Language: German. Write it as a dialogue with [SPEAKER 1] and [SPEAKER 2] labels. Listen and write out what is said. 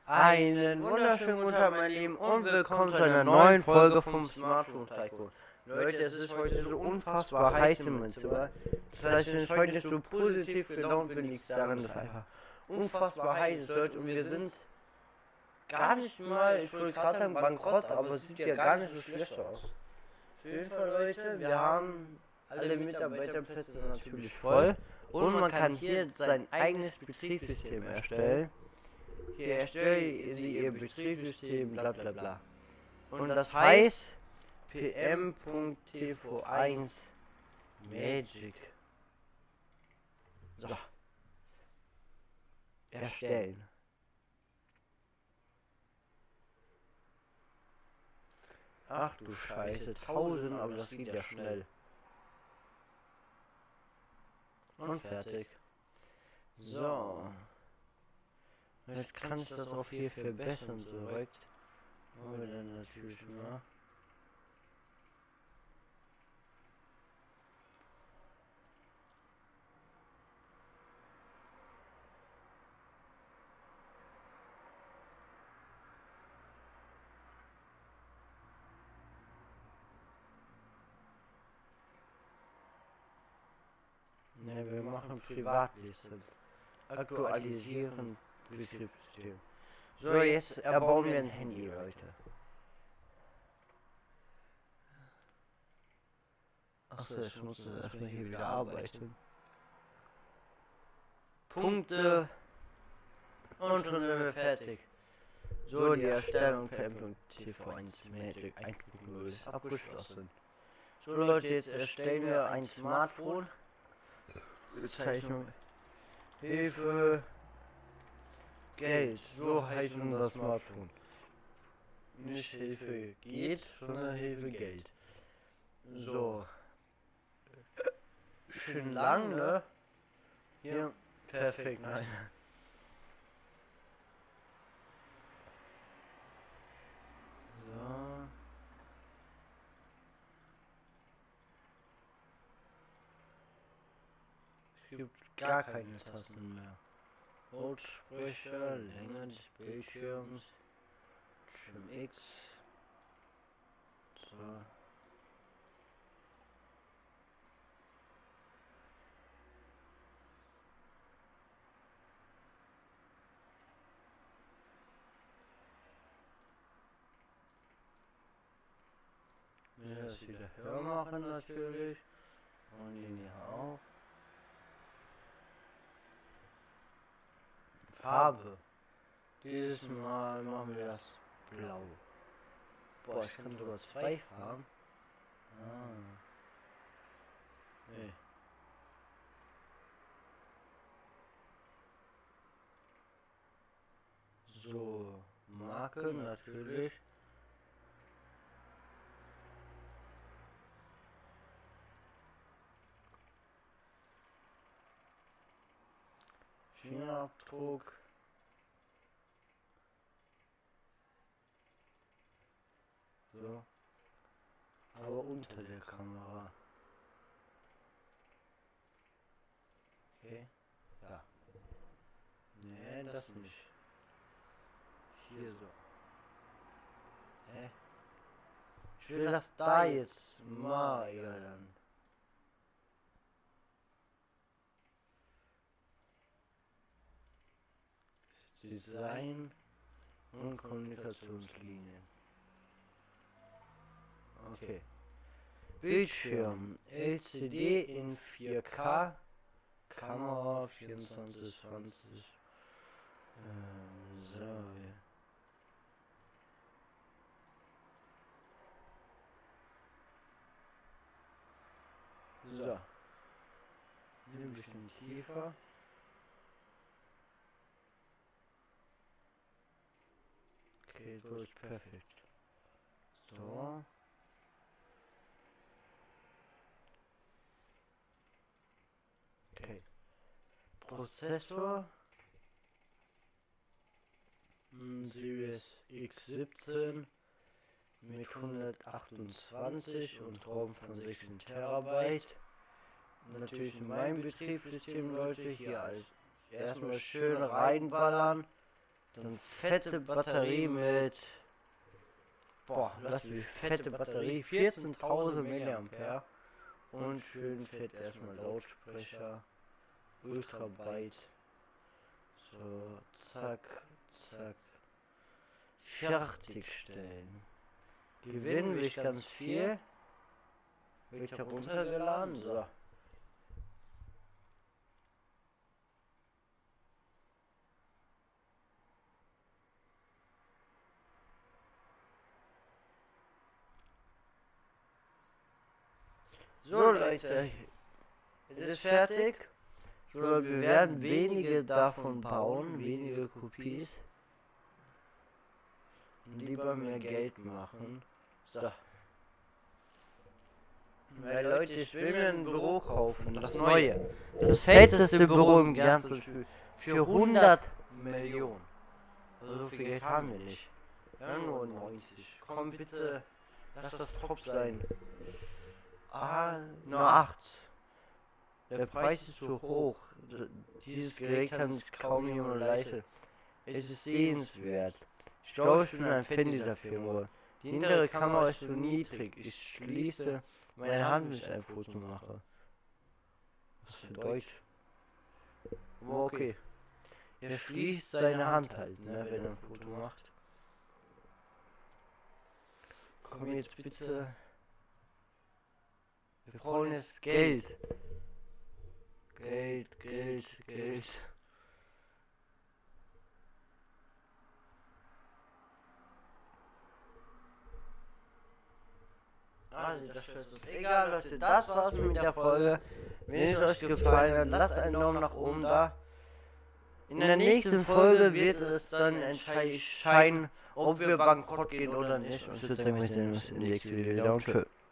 [SPEAKER 1] Einen wunderschönen guten Tag, mein Lieben, und willkommen zu einer neuen Folge vom Smartphone Tycoon. Leute, es ist heute so unfassbar heiß in meinem Zimmer. Das heißt, wenn ich heute nicht so positiv gelaunt bin, liegt es daran, dass es einfach unfassbar heiß ist, Leute. Und wir sind gar nicht mal, ich wollte gerade sagen bankrott, aber es sieht ja gar nicht so schlecht aus. Auf jeden Fall, Leute, wir haben alle Mitarbeiterplätze natürlich voll. Und man kann hier sein eigenes Betriebssystem erstellen. Hier erstellen Sie Ihr Betriebssystem, bla bla bla. Und das heißt pm.tv1 Magic. So. Erstellen. Ach du Scheiße, 1000, aber das geht ja schnell. Und fertig. So. Jetzt kann ich das auch hier verbessern, soweit. Machen wir dann natürlich mal. Ne, wir machen Privatlizenz. Aktualisieren Betriebssystem. So, jetzt erbauen wir ein Handy, Leute. Achso, ich muss das erstmal hier wieder arbeiten. Punkte. Und schon sind wir fertig. So, die Erstellung per M.TV1 Magic 1.0 ist abgeschlossen. So Leute, jetzt erstellen wir ein Smartphone. Bezeichnung Hilfe Geld. So heißt unser Smartphone. Nicht Hilfe geht, sondern Hilfe Geld. So. Schön lang, ne? Hier. Perfekt, nein. So. Es gibt gar keine Tasten mehr. Lautsprecher, Länge des Bildschirms, Trim X. So. Wir das wieder höher machen natürlich. Und den hier auch. Farbe. Dieses Mal machen wir das blau. Boah, ich kann sogar zwei Farben. Ah. Nee. So, Marke natürlich. Fingerabdruck. So. Aber unter der Kamera. Okay. Ja. Nee, das nicht. Hier so. Hä? Ich will das da jetzt mal, ja dann. Design und Kommunikationslinien. Okay. Bildschirm LCD in 4K. Kamera 2420. So. So. Ein bisschen tiefer. Okay, so ist perfekt. So. Okay. Prozessor. Series X17 mit 128 und ROM von 16 Terabyte. Natürlich in meinem Betriebssystem, Leute, hier als erstmal schön reinballern. Dann fette Batterie mit, fette Batterie, 14.000 mAh. Und schön fett erstmal Lautsprecher, Ultrabyte. So, zack, zack. Fertigstellen. Gewinnen will ich ganz viel. Wird heruntergeladen. So. So Leute, es ist fertig. So, wir werden wenige davon bauen, wenige Kopies. Und lieber mehr Geld machen. So. Weil Leute, ich will mir ein Büro kaufen, das neue. Das fetteste Büro im ganzen Spiel. Für 100 Millionen. Also so viel Geld haben wir nicht. Wir haben nur 90. Komm bitte, lass das top sein. Nur 8. Der Preis ist zu hoch. Dieses Gerät kann sich kaum jemand leisten. Es ist sehenswert. Ich glaube, ich bin ein Fan dieser Firma. Die hintere Kamera ist zu niedrig. Ich schließe meine Hand, wenn ich ein Foto mache. Was für Deutsch? Aber okay. Er schließt seine Hand halt, ne, wenn er ein Foto macht. Komm jetzt bitte. Wir brauchen jetzt Geld. Geld. Also das ist egal, Leute, das war's mit der Folge. Wenn es euch gefallen hat, lasst einen Daumen nach oben da. In der nächsten Folge wird es dann entscheiden, ob wir bankrott gehen oder nicht. Und ich würde sagen, wir sehen uns im nächsten Video wieder und tschö.